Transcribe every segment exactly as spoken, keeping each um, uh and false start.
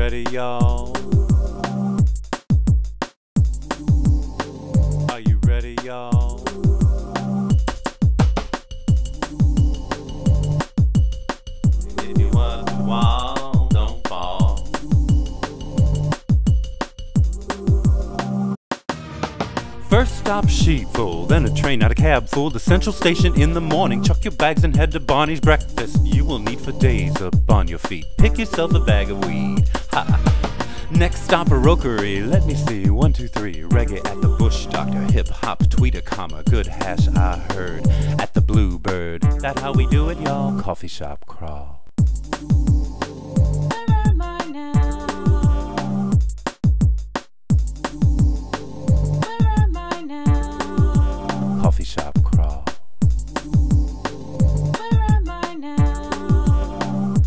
ready, y'all? Are you ready, y'all? If you want to wall, don't fall. First stop sheepfold, then a train, not a cab full. The central station in the morning. Chuck your bags and head to Barney's breakfast. You will need for days up on your feet. Pick yourself a bag of weed. Ha! Next stop a rookery. Let me see. One, two, three. Reggae at the Bush Doctor. Hip hop, tweet a comma. Good hash I heard at the Bluebird. That how we do it, y'all? Coffee shop crawl. Coffee shop crawl. Where am I now?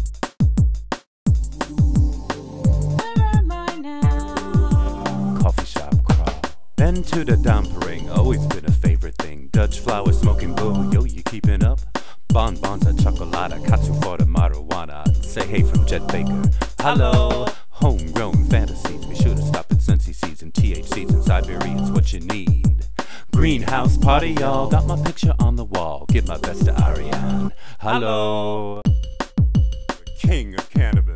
Where am I now? Coffee shop crawl. Been to the Dampering, always been a favorite thing. Dutch flower smoking bull, yo, you keeping up? Bonbons at chocolata, katsu for the marijuana. Say hey from Jet Baker. Hello. Homegrown fantasies. Be sure to stop at Sensi Seeds and T H Cs and Siberians. What you need? Greenhouse party, y'all. Got my picture on the wall. Give my best to Ariane. Hello. King of cannabis.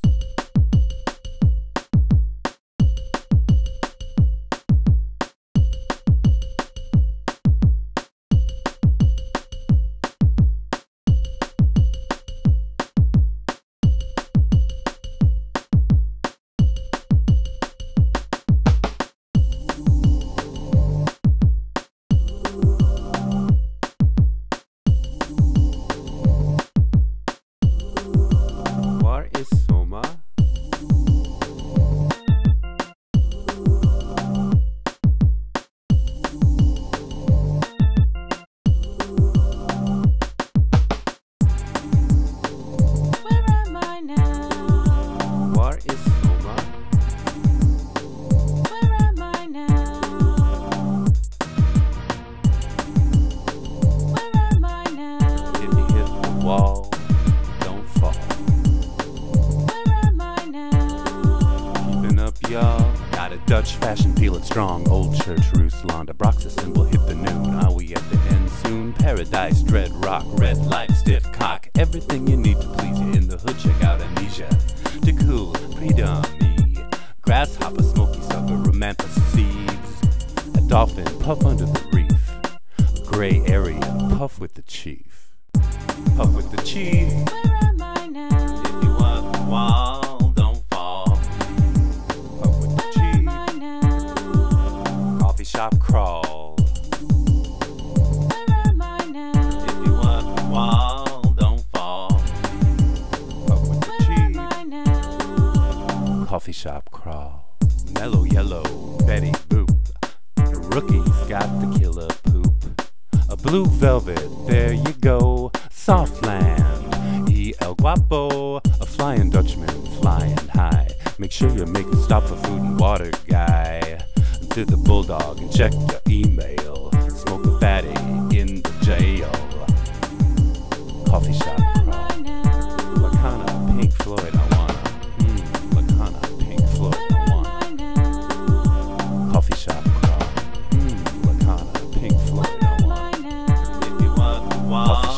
Is Soma? Where am I now? Where is Soma? Where am I now? Where am I now? If you hit the wall, don't fall. Keeping up, y'all. Got a Dutch fashion, feel it strong. Old Church, Ruslan, Broxison will hit the noon. Are we at the end soon? Paradise, dread rock, red light, stiff cock. Everything you need to please you in the hood. Check out Amnesia, to cool, pre-dummy. Grasshopper, smoky sucker, romantic seeds. A dolphin, puff under the reef. Gray area, puff with the chief. Puff with the chief. Where am I now? If you want the wall, don't fall. Puff with the Where am chief. I now? Coffee shop crawl. Where am I now? If you want the wall, don't fall. Puff with the Where am chief. I now? Coffee shop crawl. Mellow yellow, Betty Boop. The rookie's got the killer poop. A blue velvet, there you go. Softland, E El Guapo. A flying Dutchman, flying high. Make sure you make a stop for food and water, guy. To the Bulldog and check your email. Smoke a fatty in the jail. Coffee shop Where am crawl. I now? What kind of Pink Floyd I wanna? Hmm, what kind of Pink Floyd Where I am wanna? I now? Coffee shop crawl. Hmm, what kind of Pink Floyd Where I am wanna? I now? If you want the wall,